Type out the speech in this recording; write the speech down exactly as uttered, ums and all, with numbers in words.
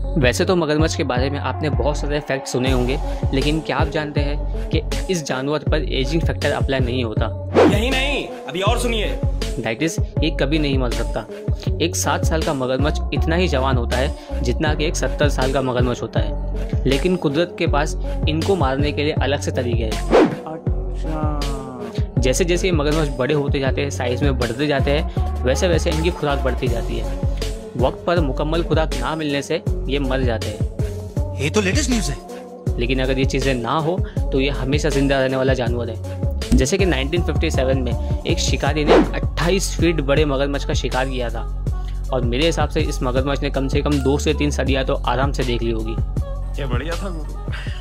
वैसे तो मगरमच्छ के बारे में आपने बहुत सारे फैक्ट सुने होंगे, लेकिन क्या आप जानते हैं कि इस जानवर पर एजिंग फैक्टर अप्लाई नहीं होता। यही नहीं, अभी और सुनिए। दैट इज, ये कभी नहीं मर सकता। एक सात साल का मगरमच्छ इतना ही जवान होता है जितना कि एक सत्तर साल का मगरमच्छ होता है, लेकिन कुदरत के पास इनको मारने के लिए अलग से तरीके हैं। अच्छा। जैसे जैसे ये मगरमच्छ बड़े होते जाते हैं, साइज में बढ़ते जाते हैं, वैसे वैसे इनकी खुराक बढ़ती जाती है। वक्त पर मुकम्मल खुराक ना मिलने से ये मर जाते हैं। ये तो लेटेस्ट न्यूज़ है। लेकिन अगर ये चीज़ें ना हो तो ये हमेशा जिंदा रहने वाला जानवर है। जैसे कि नाइनटीन फिफ्टी सेवन में एक शिकारी ने अट्ठाईस फीट बड़े मगरमच्छ का शिकार किया था, और मेरे हिसाब से इस मगरमच्छ ने कम से कम दो से तीन सदियाँ तो आराम से देख ली होगी। क्या बढ़िया था।